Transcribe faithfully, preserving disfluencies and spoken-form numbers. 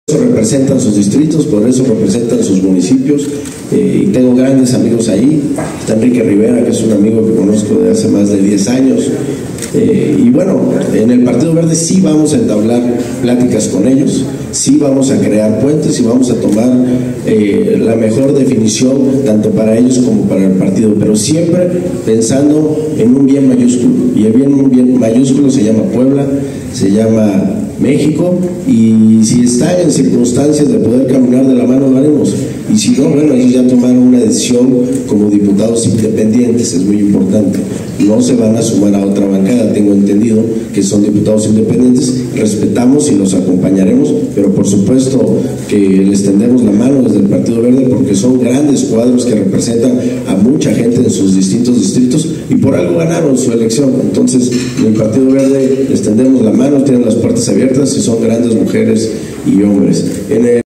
Eso representan sus distritos, por eso representan sus municipios, eh, y tengo grandes amigos ahí. Está Enrique Rivera, que es un amigo que conozco de hace más de diez años, eh, y bueno, en el Partido Verde sí vamos a entablar pláticas con ellos, sí vamos a crear puentes y vamos a tomar eh, la mejor definición tanto para ellos como para el partido, pero siempre pensando en un bien mayúsculo, y el bien, un bien mayúsculo se llama Puebla, se llama México, y si está en circunstancias de poder caminar de la mano, lo haremos, y si no, bueno, ellos ya tomaron una decisión como diputados independientes, es muy importante, no se van a sumar a otra bancada, tengo entendido que son diputados independientes, respetamos y los acompañaremos, pero por supuesto que les tendemos la mano desde el Partido Verde, porque son grandes cuadros que representan a mucha gente en sus distintos distritos, y por algo ganaron su elección. Entonces, en el Partido Verde les tendemos la mano, tienen las puertas abiertas y son grandes mujeres y hombres. En el